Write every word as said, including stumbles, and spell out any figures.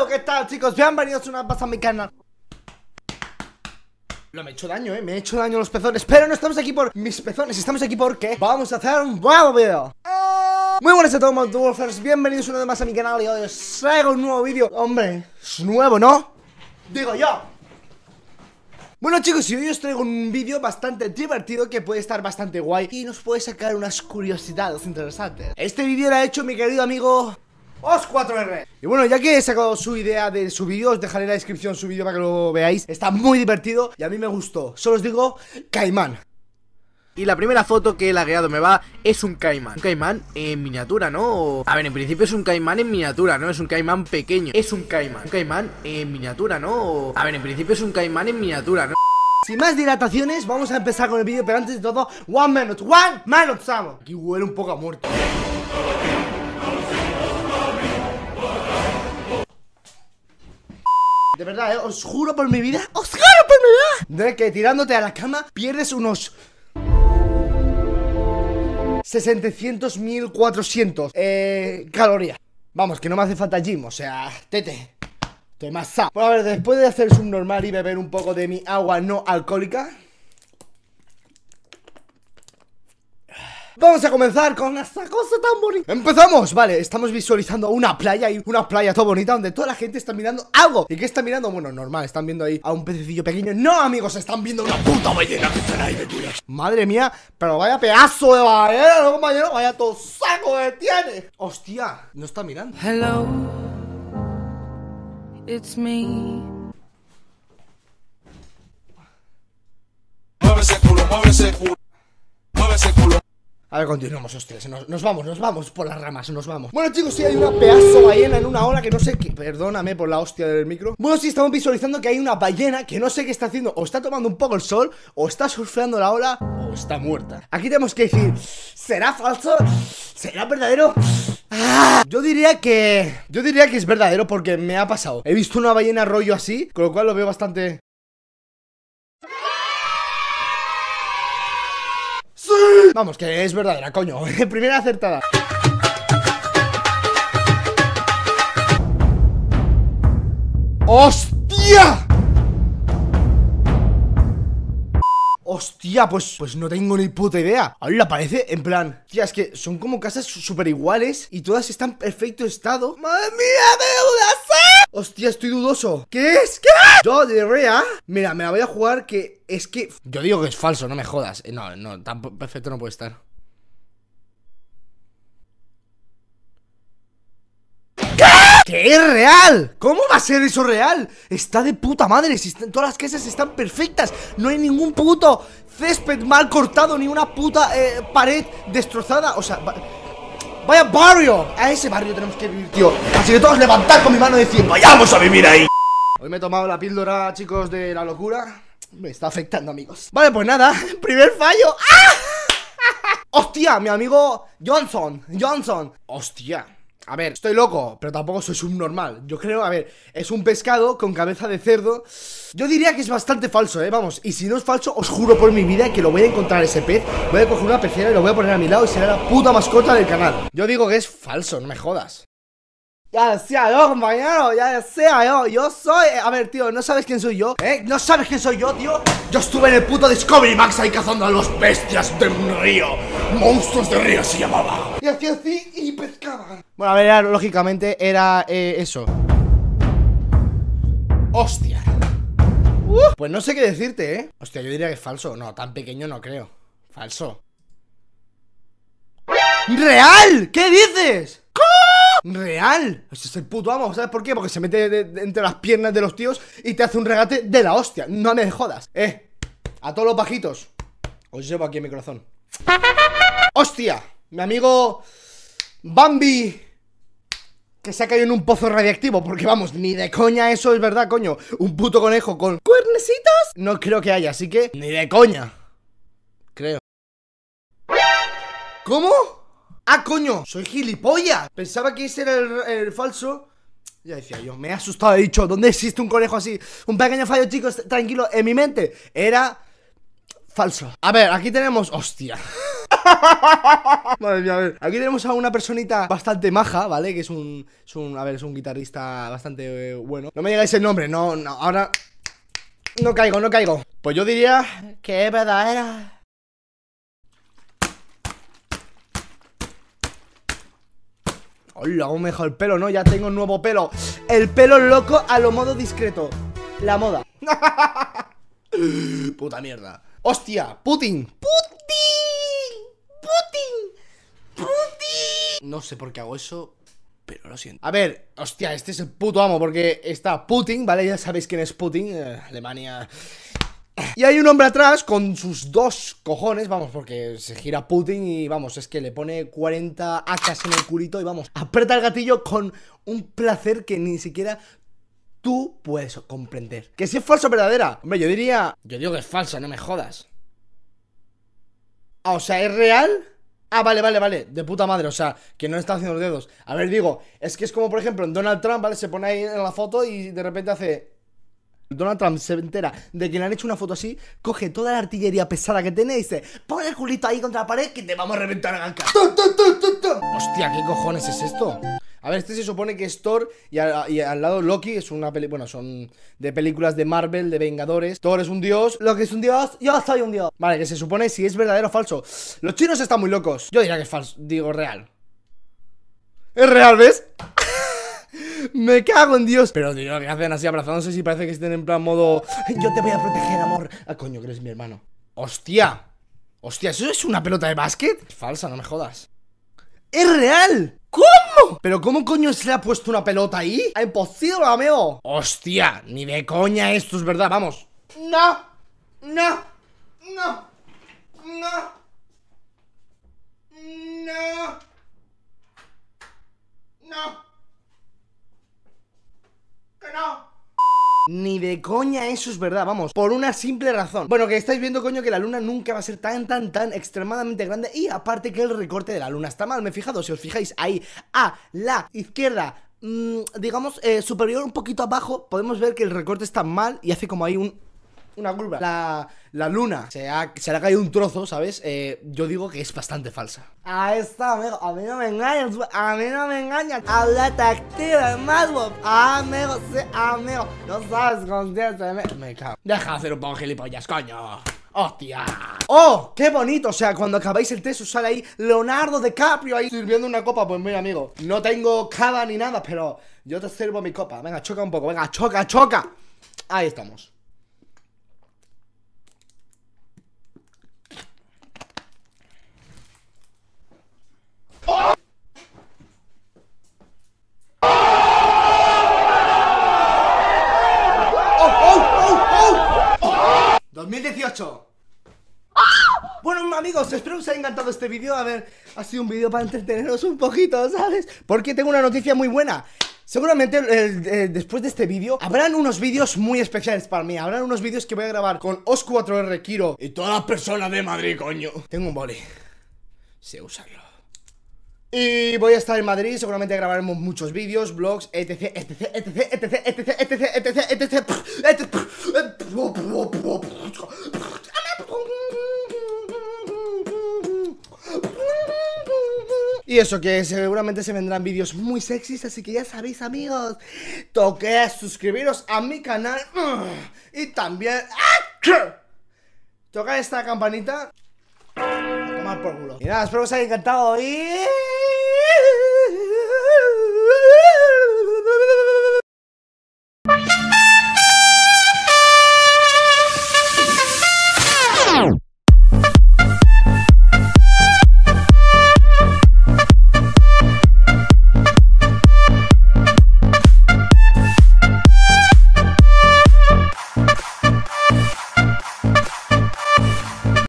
¿qué tal, chicos? Bienvenidos una vez más a mi canal. No me he hecho daño, eh, me he hecho daño a los pezones. Pero no estamos aquí por mis pezones, estamos aquí porque vamos a hacer un nuevo video. Muy buenas a todos, Wolfers. Bienvenidos una vez más a mi canal y hoy os traigo un nuevo vídeo. Hombre, es nuevo, ¿no? Digo yo. Bueno, chicos, y hoy os traigo un vídeo bastante divertido que puede estar bastante guay y nos puede sacar unas curiosidades interesantes. Este vídeo lo ha hecho mi querido amigo Os cuatro R. Y bueno, ya que he sacado su idea de su vídeo, os dejaré en la descripción su vídeo para que lo veáis. Está muy divertido y a mí me gustó. Solo os digo, caimán. Y la primera foto que he lagueado me va es un caimán. Un caimán en miniatura, ¿no? A ver, en principio es un caimán en miniatura, ¿no? Es un caimán pequeño. Es un caimán. Un caimán en miniatura, ¿no? A ver, en principio es un caimán en miniatura, ¿no? Sin más dilataciones, vamos a empezar con el vídeo. Pero antes de todo, one minute, one minute, Samo. Aquí huele un poco a muerto. De verdad, eh, os juro por mi vida, os juro por mi vida, de que tirándote a la cama pierdes unos setecientos mil cuatrocientos eh, calorías. Vamos, que no me hace falta gym, o sea, tete, te masa. Bueno, a ver, después de hacer subnormal y beber un poco de mi agua no alcohólica, vamos a comenzar con esta cosa tan bonita. ¡Empezamos! Vale, estamos visualizando una playa y una playa toda bonita donde toda la gente está mirando algo. ¿Y qué están mirando? Bueno, normal, están viendo ahí a un pececillo pequeño. No, amigos, están viendo una puta ballena que están ahí metidas. Madre mía, pero vaya pedazo de ballena, ¿no, compañero? Vaya todo saco que tiene. Hostia, no está mirando. Hello, it's me. Mueve ese culo, mueve ese culo, mueve ese culo. A ver, continuamos, hostias, nos, nos vamos, nos vamos por las ramas, nos vamos. Bueno, chicos, sí, hay una pedazo ballena en una ola que no sé qué. Perdóname por la hostia del micro. Bueno, sí, estamos visualizando que hay una ballena que no sé qué está haciendo. O está tomando un poco el sol, o está surfeando la ola, o está muerta. Aquí tenemos que decir, ¿será falso? ¿Será verdadero? ¡Ah! Yo diría que... Yo diría que es verdadero porque me ha pasado. He visto una ballena rollo así, con lo cual lo veo bastante... Vamos, que es verdadera, coño. Primera acertada. ¡Hostia! Hostia, pues, pues no tengo ni puta idea. Ahora parece, en plan, tía, es que son como casas súper iguales y todas están en perfecto estado. ¡Madre mía, me dudas! Hostia, estoy dudoso. ¿Qué es? ¿Qué? Yo diría, mira, me la voy a jugar que es que... Yo digo que es falso, no me jodas. No, no, tan perfecto no puede estar. ¡Que es real! ¿Cómo va a ser eso real? Está de puta madre, si están, todas las casas están perfectas. No hay ningún puto césped mal cortado, ni una puta eh, pared destrozada. O sea, va, vaya barrio. A ese barrio tenemos que vivir, tío. Así que todos levantar con mi mano y decir, vayamos a vivir ahí. Hoy me he tomado la píldora, chicos, de la locura. Me está afectando, amigos. Vale, pues nada, primer fallo. ¡Ah! Hostia, mi amigo Johnson Johnson. Hostia. A ver, estoy loco, pero tampoco soy subnormal. Yo creo, a ver, es un pescado con cabeza de cerdo. Yo diría que es bastante falso, eh, vamos. Y si no es falso, os juro por mi vida que lo voy a encontrar ese pez. Voy a coger una pecera y lo voy a poner a mi lado y será la puta mascota del canal. Yo digo que es falso, no me jodas. Ya decía yo, compañero, ya decía yo. Yo soy... A ver, tío, ¿no sabes quién soy yo? ¿Eh? ¿No sabes quién soy yo, tío? Yo estuve en el puto Discovery Max ahí cazando a los bestias de un río. Monstruos de río se llamaba. Y hacía así y pescaban. Bueno, a ver, era, lógicamente era eh, eso. Hostia. uh, Pues no sé qué decirte, ¿eh? Hostia, yo diría que es falso. No, tan pequeño no creo. Falso. ¡Real! ¿Qué dices? ¡Real! Ese es el puto amo, ¿sabes por qué? Porque se mete de, de, entre las piernas de los tíos y te hace un regate de la hostia. No me jodas. Eh, a todos los bajitos os llevo aquí en mi corazón. ¡Hostia! Mi amigo Bambi, que se ha caído en un pozo radiactivo. Porque vamos, ni de coña eso es verdad, coño. Un puto conejo con cuernecitos no creo que haya, así que ni de coña. Creo. ¿Cómo? ¡Ah, coño! ¡Soy gilipollas! Pensaba que ese era el, el falso. Ya decía yo, me he asustado, he dicho, ¿dónde existe un conejo así? Un pequeño fallo, chicos, tranquilo, en mi mente era falso. A ver, aquí tenemos... Hostia. Madre mía, a ver. Aquí tenemos a una personita bastante maja, ¿vale? Que es un... Es un a ver, es un guitarrista bastante eh, bueno. No me digáis el nombre, no, no, ahora... No caigo, no caigo. Pues yo diría que es verdadera. Hola, aún me dejado el pelo, ¿no? Ya tengo un nuevo pelo. El pelo loco a lo modo discreto. La moda. Puta mierda. Hostia, Putin. Putin. Putin. Putin. No sé por qué hago eso, pero lo siento. A ver, hostia, este es el puto amo, porque está Putin, ¿vale? Ya sabéis quién es Putin, eh, Alemania. Y hay un hombre atrás con sus dos cojones, vamos, porque se gira Putin y vamos, es que le pone cuarenta A Ks en el culito y vamos, aprieta el gatillo con un placer que ni siquiera tú puedes comprender. ¿Que si es falsa o verdadera? Hombre, yo diría... Yo digo que es falsa, no me jodas. Ah, o sea, ¿es real? Ah, vale, vale, vale, de puta madre, o sea, que no está haciendo los dedos. A ver, digo, es que es como por ejemplo en Donald Trump, ¿vale? Se pone ahí en la foto y de repente hace... Donald Trump se entera de que le han hecho una foto así, coge toda la artillería pesada que tiene y dice: pon el culito ahí contra la pared que te vamos a reventar a ganca. Hostia, ¿qué cojones es esto? A ver, este se supone que es Thor y, a, y al lado Loki es una peli... Bueno, son de películas de Marvel, de Vengadores. Thor es un dios, Loki es un dios, yo soy un dios. Vale, que se supone si es verdadero o falso. Los chinos están muy locos. Yo diría que es falso, digo real. Es real, ¿ves? Me cago en Dios. Pero tío, que hacen así abrazándose si parece que estén en plan modo... Yo te voy a proteger, amor. Ah, coño, que eres mi hermano. Hostia. Hostia, ¿eso es una pelota de básquet? Es falsa, no me jodas. ¡Es real! ¿Cómo? ¿Pero cómo coño se le ha puesto una pelota ahí? ¡Es imposible, amigo! Hostia, ni de coña esto es verdad, vamos. No. No. No. No. No. No. No. Ni de coña eso es verdad, vamos, por una simple razón. Bueno, que estáis viendo, coño, que la luna nunca va a ser tan, tan, tan extremadamente grande. Y aparte que el recorte de la luna está mal, me he fijado. Si os fijáis ahí a la izquierda, mmm, digamos, eh, superior un poquito abajo, podemos ver que el recorte está mal y hace como ahí un... una curva. La, la luna se, ha, se le ha caído un trozo, ¿sabes? Eh, yo digo que es bastante falsa. Ahí está, amigo. A mí no me engañas, a mí no me engañas. Háblate activa, Madwolf. Amigo, sí, amigo. No sabes con quién se me... Me cago. Deja de hacer un poco gilipollas, coño. ¡Hostia! ¡Oh! ¡Qué bonito! O sea, cuando acabáis el test os sale ahí Leonardo DiCaprio ahí sirviendo una copa. Pues mira, amigo, no tengo cava ni nada, pero yo te sirvo mi copa. Venga, choca un poco. Venga, choca, choca. Ahí estamos. dos mil dieciocho. Bueno, amigos, espero que os haya encantado este vídeo. A ver, ha sido un vídeo para entreteneros un poquito, ¿sabes? Porque tengo una noticia muy buena. Seguramente eh, eh, después de este vídeo habrán unos vídeos muy especiales para mí. Habrán unos vídeos que voy a grabar con Os cuatro R Kiro y todas las personas de Madrid, coño. Tengo un boli, sé usarlo. Y voy a estar en Madrid, seguramente grabaremos muchos vídeos, vlogs, etc, etc, etc, etc, etc, etc, etc, etc. Y eso, que seguramente se vendrán vídeos muy sexys, así que ya sabéis, amigos, toqué suscribiros a mi canal y también toca esta campanita. A tomar por culo. Y nada, espero que os haya encantado y...